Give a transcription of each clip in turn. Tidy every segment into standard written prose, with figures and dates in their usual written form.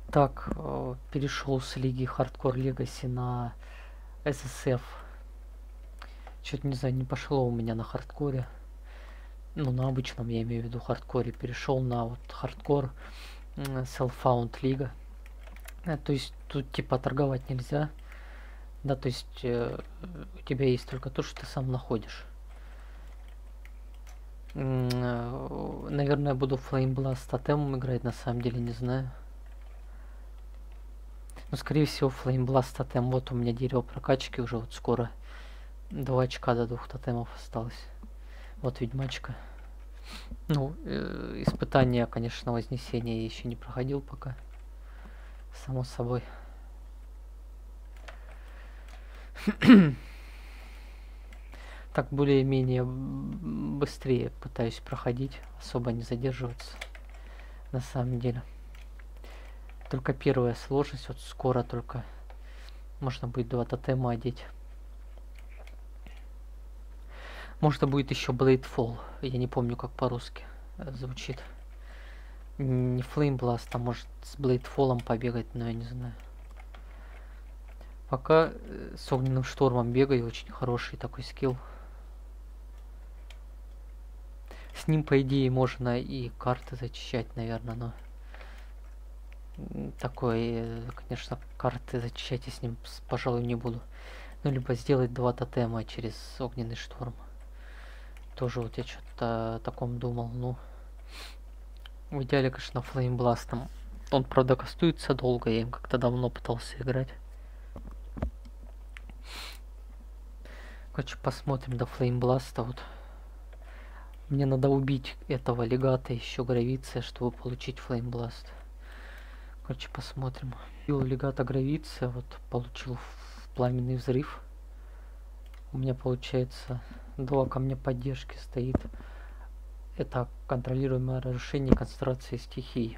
Так, перешел с лиги Hardcore Legacy на SSF. Что-то не знаю, не пошло у меня на хардкоре. Ну, на обычном, я имею в виду хардкоре. Перешел на вот хардкор Self-Found Лига. То есть тут типа торговать нельзя. Да, то есть у тебя есть только то, что ты сам находишь. Наверное, буду Flame Blast тотемом играть, на самом деле не знаю. Но скорее всего Flame Blast тотем. Вот у меня дерево прокачки уже вот скоро. 2 очка до 2 тотемов осталось. Вот ведьмачка. Ну, испытания, конечно, Вознесения я еще не проходил пока. Само собой. Так более-менее быстрее пытаюсь проходить. Особо не задерживаться. На самом деле. Только первая сложность. Вот скоро только можно будет 2 тотема одеть. Можно будет еще Bladefall. Я не помню, как по-русски звучит. Не Flame Blast, а может с Bladefall'ом побегать, но я не знаю. Пока с огненным штормом бегаю, очень хороший такой скилл. С ним, по идее, можно и карты зачищать, наверное, но... Такой, конечно, карты зачищать я с ним, пожалуй, не буду. Ну, либо сделать 2 тотема через огненный шторм. Тоже вот я что-то о таком думал, ну... В идеале, конечно, Flame Blast'ом. Он, правда, кастуется долго, я им как-то давно пытался играть. Короче, посмотрим до Flame Blast'а вот. Мне надо убить этого легата еще гравиция, чтобы получить Flame Blast. Короче, посмотрим. Убил легата гравиция, вот получил пламенный взрыв. У меня получается 2 камня поддержки стоит. Это контролируемое разрушение концентрации стихий.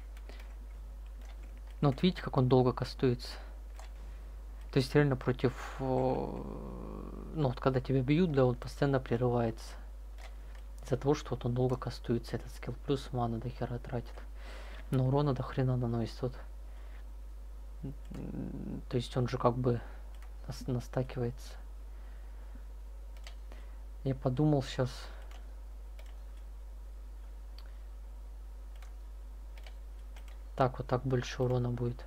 Ну вот видите, как он долго кастуется. То есть реально против... Ну вот когда тебя бьют, да, он постоянно прерывается. Из-за того, что вот он долго кастуется, этот скилл, плюс мана до хера тратит. Но урона до хрена наносит. Вот. То есть он же как бы настакивается. Я подумал сейчас... Так, вот так больше урона будет.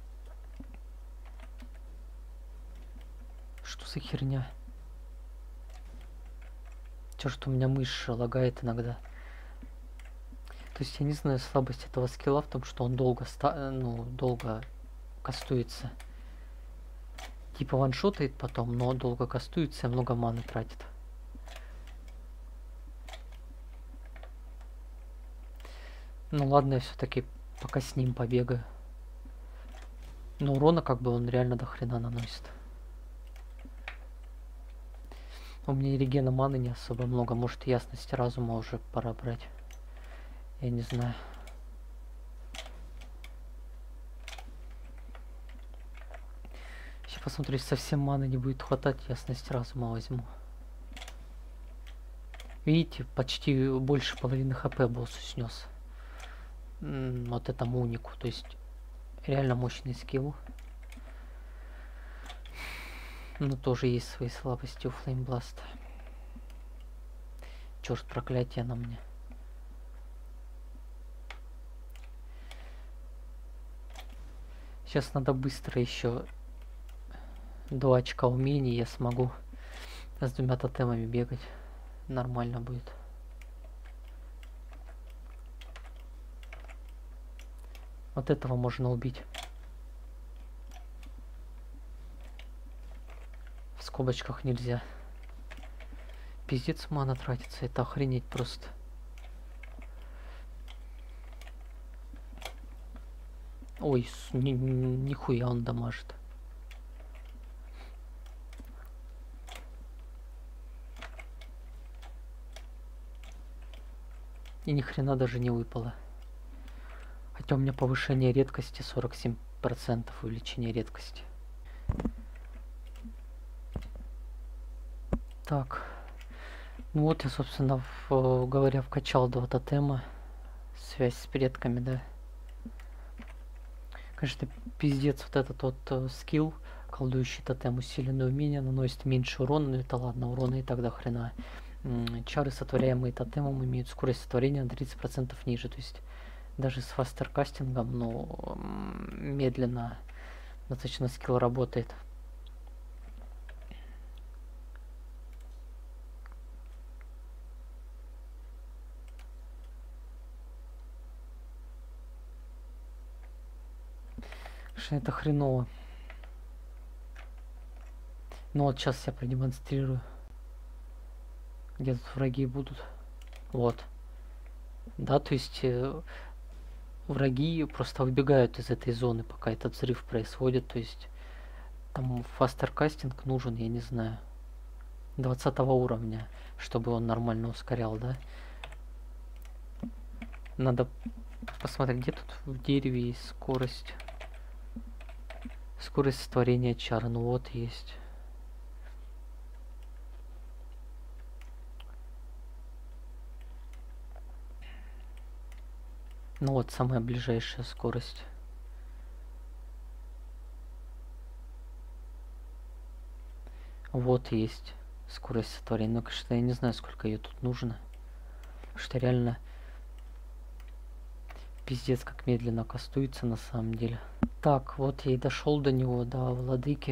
Что за херня? Что у меня мышь лагает иногда. То есть я не знаю, слабость этого скилла в том, что он долго кастуется. Типа ваншотает потом, но долго кастуется и много маны тратит. Ну ладно, я все-таки пока с ним побегаю. Но урона как бы он реально до хрена наносит. У меня и регена маны не особо много. Может, ясности разума уже пора брать. Я не знаю. Сейчас посмотрю, если совсем маны не будет хватать, ясность разума возьму. Видите, почти больше половины хп боссу снес. Вот этому унику. То есть реально мощный скилл. Но тоже есть свои слабости у Flame Blast. Черт, проклятие на мне. Сейчас надо быстро еще 2 очка умений, я смогу с 2 тотемами бегать. Нормально будет. Вот этого можно убить. В скобочках нельзя. Пиздец, мана тратится, это охренеть просто. Ой, нихуя он дамажит. И ни хрена даже не выпало. Хотя у меня повышение редкости 47% увеличение редкости. Так. Ну вот я, собственно, говоря, вкачал 2 тотема. Связь с предками, да. Конечно, пиздец, вот этот вот скилл, колдующий тотем, усиленное умение, наносит меньше урона, но это ладно, урона и тогда хрена. Чары, сотворяемые тотемом, имеют скорость сотворения на 30% ниже, то есть даже с фастеркастингом, но медленно достаточно скилл работает. Конечно, это хреново. Ну вот сейчас я продемонстрирую. Где тут враги будут. Вот. Да, то есть враги просто выбегают из этой зоны, пока этот взрыв происходит. То есть там фастеркастинг нужен, я не знаю, 20 уровня, чтобы он нормально ускорял, да. Надо посмотреть, где тут в дереве есть скорость. Скорость сотворения чар. Ну вот есть. Ну вот самая ближайшая скорость. Вот есть скорость сотворения. Но, конечно, я не знаю, сколько ее тут нужно. Потому что реально пиздец как медленно кастуется на самом деле. Так, вот я и дошел до него, до владыки.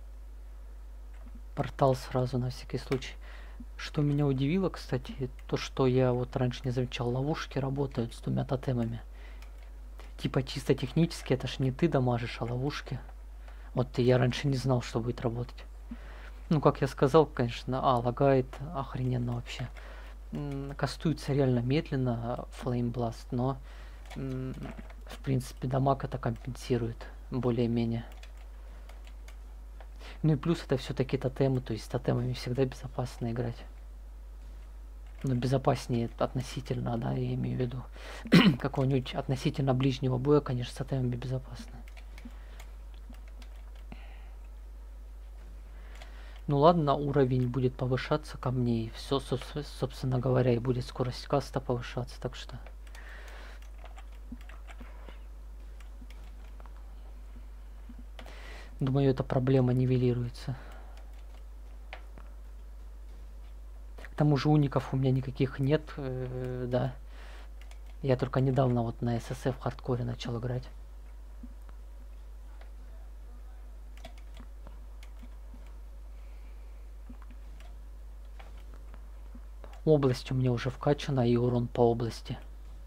Портал сразу на всякий случай. Что меня удивило, кстати, то, что я вот раньше не замечал, ловушки работают с 2 тотемами. Типа чисто технически, это ж не ты дамажишь, а ловушки. Вот я раньше не знал, что будет работать. Ну, как я сказал, конечно, лагает охрененно вообще. Кастуется реально медленно Flame Blast, но в принципе дамаг это компенсирует более-менее. Ну и плюс это все-таки тотемы, то есть с тотемами всегда безопасно играть. Но безопаснее относительно, да, я имею в виду. Какого-нибудь относительно ближнего боя, конечно, с тотемами безопасно. Ну ладно, уровень будет повышаться ко мне, и все, собственно говоря, и будет скорость каста повышаться, так что... Думаю, эта проблема нивелируется. К тому же уников у меня никаких нет, да. Я только недавно вот на ССФ хардкоре начал играть. Область у меня уже вкачана, и урон по области.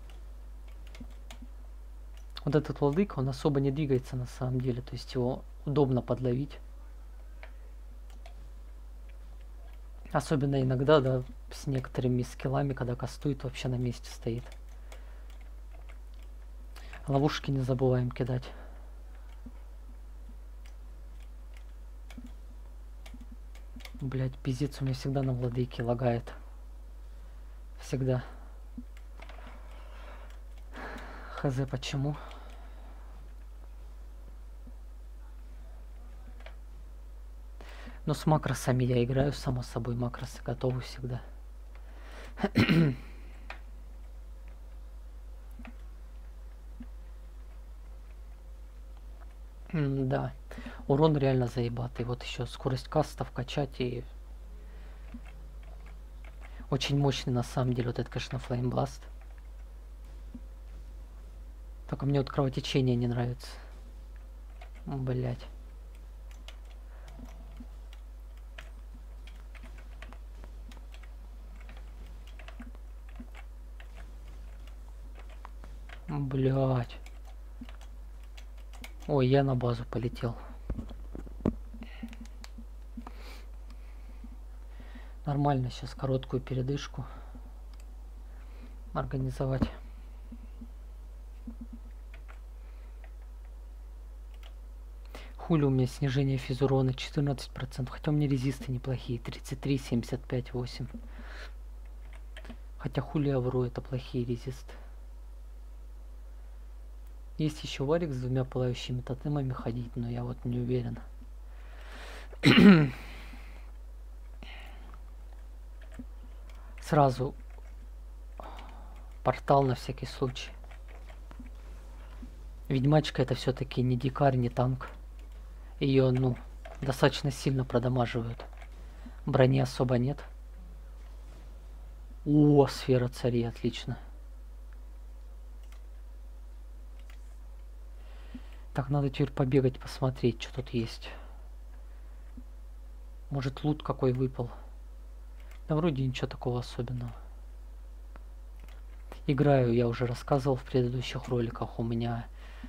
Вот этот владыка, он особо не двигается на самом деле, то есть его удобно подловить. Особенно иногда, да, с некоторыми скиллами, когда кастует, вообще на месте стоит. Ловушки не забываем кидать. Блять, пиздец, у меня всегда на владыке лагает. Всегда. Хз, почему? Но с макросами я играю, само собой, макросы готовы всегда. Да, урон реально заебатый. Вот еще скорость каста вкачать и... Очень мощный на самом деле вот этот, конечно, Flame Blast. Только мне вот кровотечение не нравится. Блять. Блять. Ой, я на базу полетел. Нормально, сейчас короткую передышку организовать. Хули у меня снижение физурона 14%, хотя у меня резисты неплохие, 33, 75, 8. Хотя хули я вру, это плохие резисты. Есть еще варик с 2 пылающими тотемами ходить, но я вот не уверен. Сразу портал на всякий случай. Ведьмачка это все-таки не дикарь, не танк. Ее, ну, достаточно сильно продамаживают. Брони особо нет. О, сфера царей, отлично. Так, надо теперь побегать, посмотреть, что тут есть. Может, лут какой выпал. Да вроде ничего такого особенного. Играю, я уже рассказывал в предыдущих роликах, у меня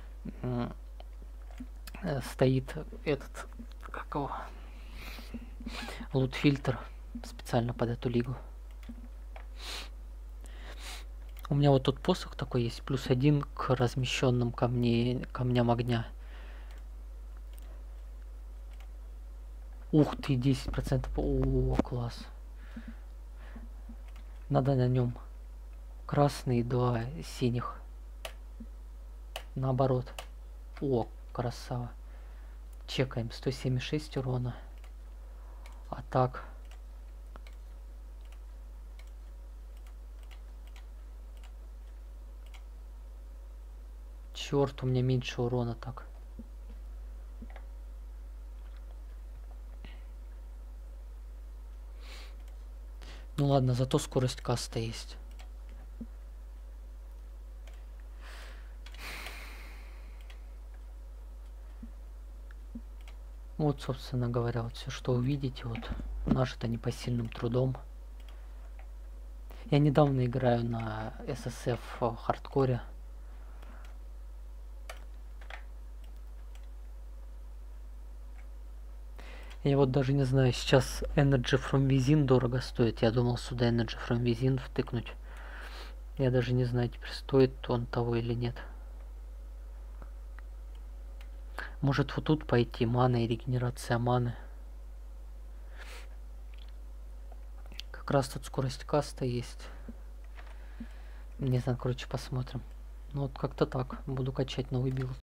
стоит этот, как его, лут-фильтр специально под эту лигу. У меня вот тут посох такой есть, +1 к размещенным камням огня. Ух ты, 10%. О, класс. Надо на нем красный, 2 синих. Наоборот. О, красава. Чекаем. 176 урона. А так. Черт, у меня меньше урона так. Ну ладно, зато скорость каста есть. Вот, собственно говоря, вот все, что увидите, вот нажито непосильным трудом. Я недавно играю на SSF хардкоре. Я вот даже не знаю, сейчас Energy from Within дорого стоит. Я думал сюда Energy from Within втыкнуть. Я даже не знаю, теперь стоит он того или нет. Может вот тут пойти мана и регенерация маны. Как раз тут скорость каста есть. Не знаю, короче, посмотрим. Ну вот как-то так. Буду качать новый билд.